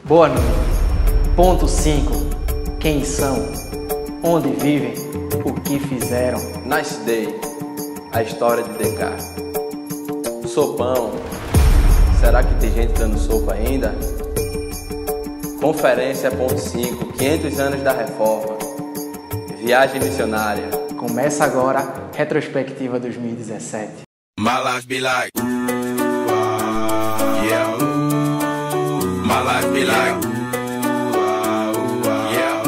Boa noite. Ponto 5. Quem são? Onde vivem? O que fizeram? Nice Day. A história de DK. Sopão. Será que tem gente dando sopa ainda? Conferência Ponto 5. 500 anos da reforma. Viagem missionária. Começa agora, retrospectiva 2017. My life be like, yeah. My life be like, yeah.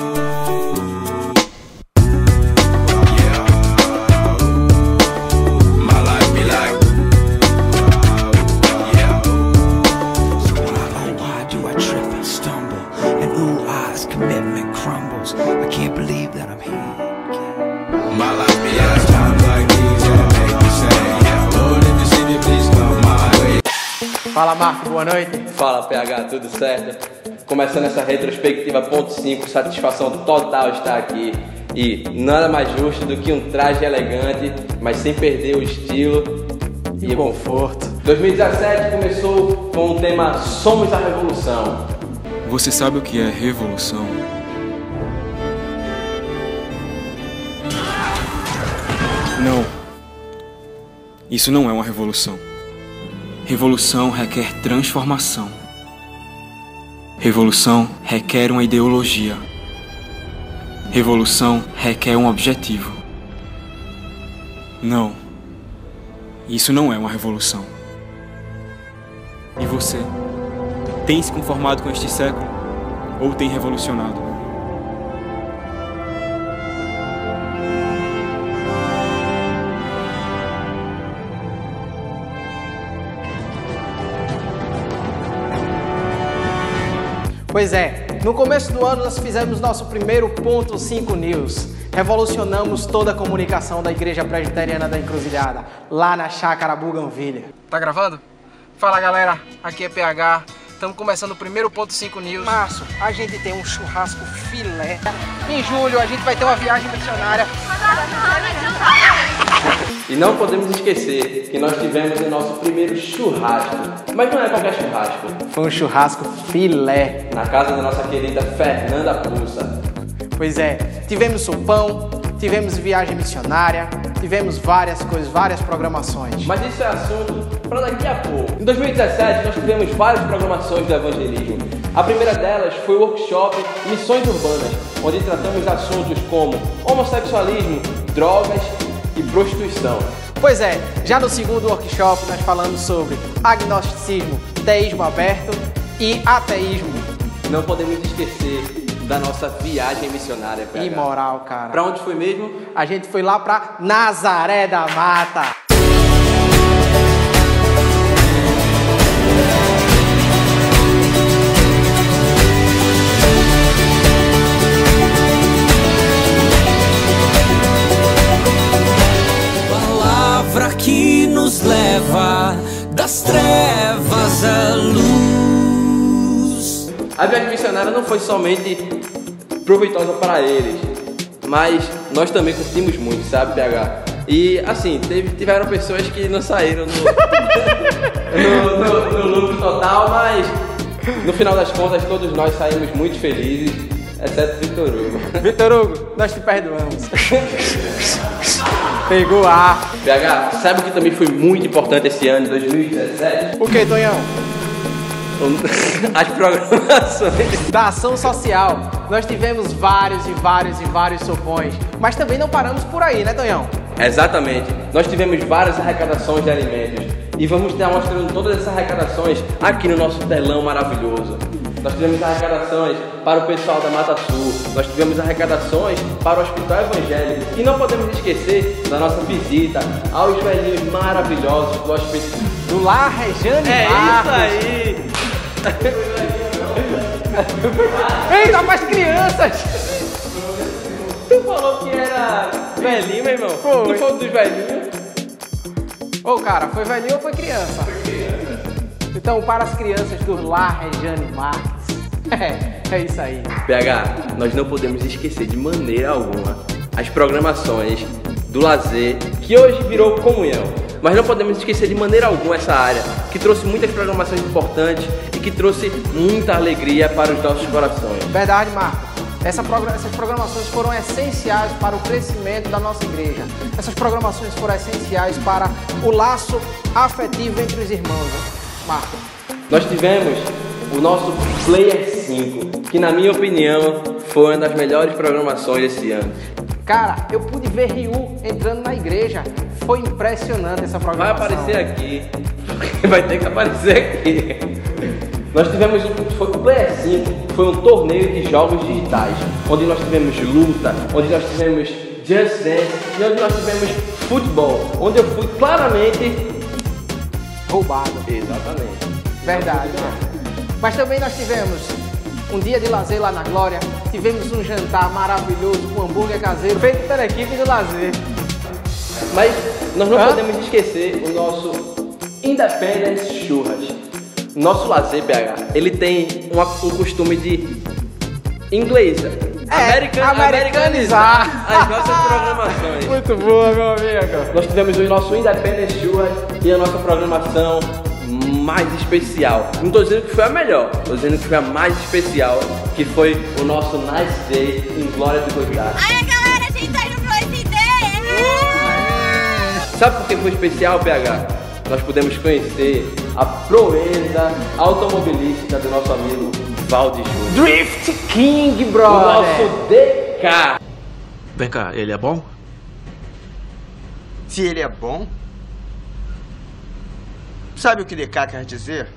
My life be like, yeah. Oh, why do I trip and stumble? And ooh, eyes, commitment crumbles. I can't believe that I'm here. My life be like, times like these that make me say, yeah. Lord, if you see me, please come my way. Fala, Marco, boa noite. Fala, PH, tudo certo? Começando essa retrospectiva Ponto 5, satisfação total estar aqui. E nada mais justo do que um traje elegante, mas sem perder o estilo E conforto. 2017 começou com o tema Somos a Revolução. Você sabe o que é revolução? Não. Isso não é uma revolução. Revolução requer transformação. Revolução requer uma ideologia. Revolução requer um objetivo. Não. Isso não é uma revolução. E você? Tem se conformado com este século? Ou tem revolucionado? Pois é, no começo do ano nós fizemos nosso primeiro Ponto 5 News. Revolucionamos toda a comunicação da Igreja Presbiteriana da Encruzilhada, lá na Chácara Bougainville. Tá gravando? Fala galera, aqui é PH. Estamos começando o primeiro Ponto 5 News. Março, a gente tem um churrasco filé. Em julho, a gente vai ter uma viagem missionária. E não podemos esquecer que nós tivemos o nosso primeiro churrasco. Mas não é qualquer churrasco. Foi um churrasco filé. Na casa da nossa querida Fernanda Pulsa. Pois é, tivemos sopão, tivemos viagem missionária, tivemos várias coisas, várias programações. Mas isso é assunto para daqui a pouco. Em 2017 nós tivemos várias programações do evangelismo. A primeira delas foi o workshop Missões Urbanas, onde tratamos assuntos como homossexualismo, drogas e prostituição. Pois é, já no segundo workshop nós falamos sobre agnosticismo, teísmo aberto e ateísmo. Não podemos esquecer da nossa viagem missionária, PH. Imoral, cara. Pra onde foi mesmo? A gente foi lá pra Nazaré da Mata. Palavra que nos leva das trevas à luz. A viagem missionária não foi somente proveitosa para eles, mas nós também curtimos muito, sabe, PH? E assim, tiveram pessoas que não saíram no lucro total, mas no final das contas todos nós saímos muito felizes, exceto Vitor Hugo. Vitor Hugo, nós te perdoamos. Pegou ar. PH, sabe o que também foi muito importante esse ano de 2017? O que, Tonhão? As programações Da ação social. Nós tivemos vários sopões, mas também não paramos por aí, né, Tonhão? Exatamente. Nós tivemos várias arrecadações de alimentos e vamos estar mostrando todas essas arrecadações aqui no nosso telão maravilhoso. Nós tivemos arrecadações para o pessoal da Mata Sul, nós tivemos arrecadações para o Hospital Evangélico e não podemos esquecer da nossa visita aos velhinhos maravilhosos do Hospital. Do Lar Rejane É Marcos. isso aí! Eita, mais crianças! Tu falou que era velhinho, meu irmão? Foi. Tu falou dos velhinhos? Ô, cara, foi velhinho ou foi criança? Então, para as crianças do Lar Rejane Marques. É isso aí. PH, nós não podemos esquecer de maneira alguma as programações do lazer, que hoje virou comunhão. Mas não podemos esquecer de maneira alguma essa área, que trouxe muitas programações importantes e que trouxe muita alegria para os nossos corações. Verdade, Marco. Essas programações foram essenciais para o crescimento da nossa igreja. Essas programações foram essenciais para o laço afetivo entre os irmãos. Marco. Nós tivemos o nosso Player 5, que na minha opinião foi uma das melhores programações desse ano. Cara, eu pude ver Ryu entrando na igreja. Foi impressionante essa programação. Vai aparecer aqui. Vai ter que aparecer aqui. Nós tivemos o Player 5, foi um torneio de jogos digitais, onde nós tivemos luta, onde nós tivemos Just Dance e onde nós tivemos futebol, onde eu fui claramente roubado. Exatamente. Verdade. Mas também nós tivemos um dia de lazer lá na Glória, tivemos um jantar maravilhoso com hambúrguer caseiro feito pela equipe do lazer. Mas nós não podemos esquecer o nosso Independence Churras. Nosso lazer, PH, ele tem um costume de americanizar as nossas programações. Muito boa, meu amigo. Nós tivemos o nosso Independence Churras e a nossa programação mais especial. Não estou dizendo que foi a melhor, estou dizendo que foi a mais especial, que foi o nosso Nice Day em Glória do Goitá. Aí, galera, a gente tá indo pro SD! Sabe por que foi especial, PH? Nós pudemos conhecer a proeza automobilística do nosso amigo Valdir Júnior. Drift King, O brother. nosso DK. Vem cá, ele é bom? Se ele é bom, sabe o que DK quer dizer?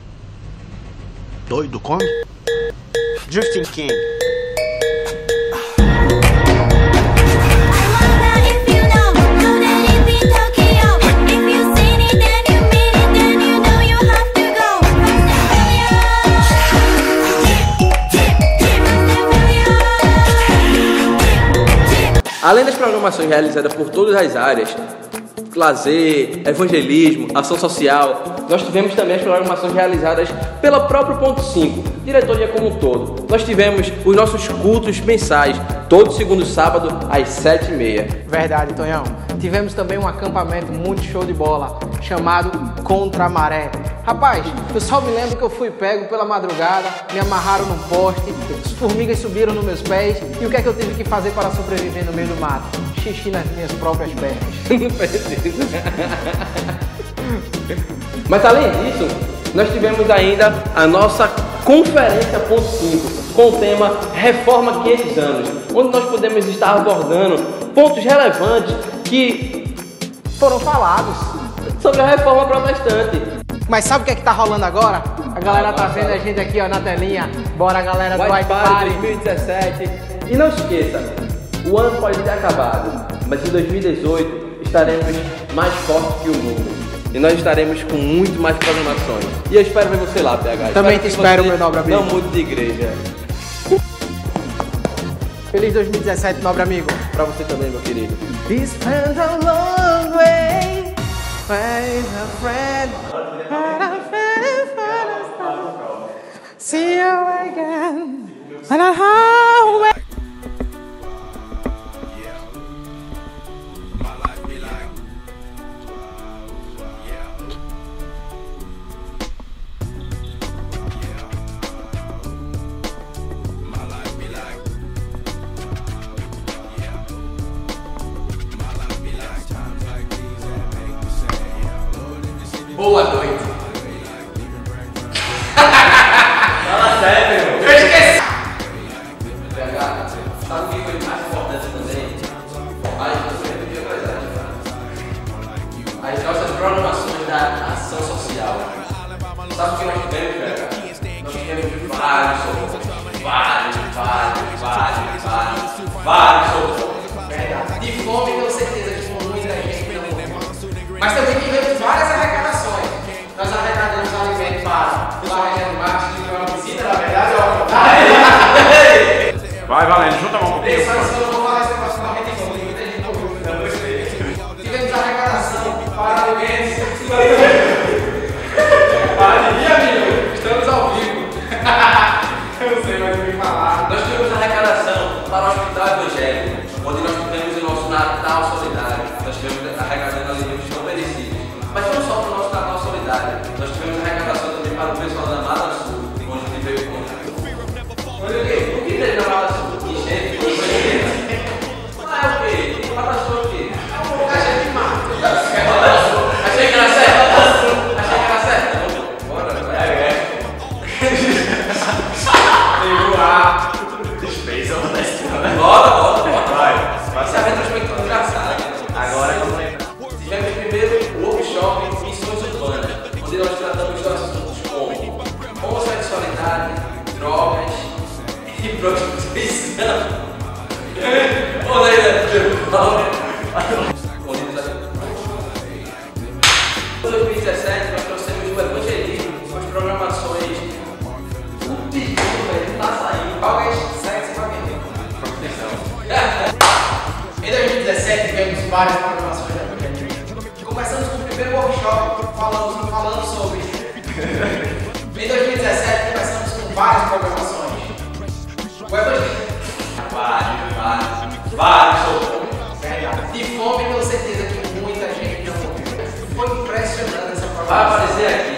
Doido come? Drifting King. Além das programações realizadas por todas as áreas, lazer, evangelismo, ação social, nós tivemos também as programações realizadas pela própria Ponto 5, diretoria como um todo. Nós tivemos os nossos cultos mensais, todo segundo sábado às 7h30. Verdade, Tonhão. Tivemos também um acampamento muito show de bola, chamado Contra a Maré. Rapaz, eu só me lembro que eu fui pego pela madrugada, me amarraram num poste, as formigas subiram nos meus pés, e o que é que eu tive que fazer para sobreviver no meio do mato? Xixi nas minhas próprias pernas. Não precisa. Mas além disso, nós tivemos ainda a nossa Conferência Ponto 5, com o tema Reforma 500 anos, onde nós podemos estar abordando pontos relevantes que Foram falados. sobre a reforma protestante. Mas sabe o que é que tá rolando agora? A galera tá vendo a gente aqui, ó, na telinha. Bora, galera do White White Party Party. 2017. E não esqueça, o ano pode ter acabado, mas em 2018 estaremos mais fortes que o mundo. E nós estaremos com muito mais programações. E eu espero ver você lá, PH. Também te espero, que meu nobre amigo. Não mude de igreja. Feliz 2017, nobre amigo. Pra você também, meu querido. We spent a long way, where is a friend, but a friend. See you again, on a highway. Boa noite. Fala sério, meu. Eu esqueci. PH, sabe o que foi mais importante também? Mas você repetiu presente. As nossas programações da ação social. Sabe o que nós tivemos, PH? Nós tivemos vários socorros. Vários socorros. De fome, tenho certeza que com muita gente não morreu. Mas também tivemos várias arrecadações. Nós arrecadamos alimento para a região do Marcos, que foi uma visita, na verdade, Vai, Valente, junta a mão comigo. eu não vou falar esse negócio não, muita gente morreu. Tivemos arrecadação para alimentos. Para de rir, amigo. Estamos ao vivo. Eu não sei mais o que falar. Nós tivemos arrecadação para o Hospital Evangélico, onde nós tivemos o nosso Natal Solidário. Nós tivemos arrecadando alimentos não perecíveis. Em 2017 nós trouxemos o evangelismo com as programações. O pedido, velho, não tá saindo. Qual sexo pra mim? Em 2017 tivemos várias programações da evangelismo. Começamos com o primeiro workshop falando sobre. Em 2017 começamos com várias programações. O evangelismo. Vários, sou De fome, tenho certeza que muita gente já morreu. Foi impressionante essa programação. vai aparecer aqui